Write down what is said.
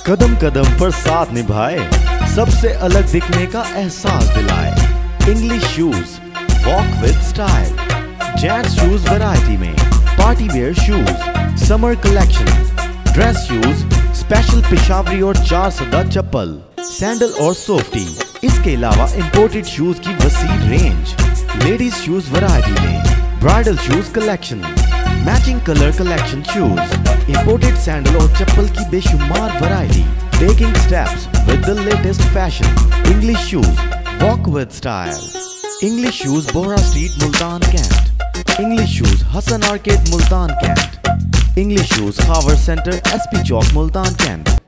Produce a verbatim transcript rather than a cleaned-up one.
कदम कदम पर साथ निभाए, सबसे अलग दिखने का एहसास दिलाए। English shoes, walk with style. Gents shoes variety में party wear shoes, summer collection, dress shoes, special Peshawari और चार सदा चप्पल, सैंडल और सोफ्टी। इसके अलावा इंपोर्टेड शूज की वसी रेंज। लेडीज शूज वैरायटी में bridal shoes collection, matching colour collection shoes, imported sandal और चप्पल की बेशुमार variety. Taking steps with the latest fashion. English shoes, walk with style. English shoes Bohra street Multan cantt. English shoes Hasan arcade Multan cantt. English shoes Khawar centre SP chowk Multan cantt.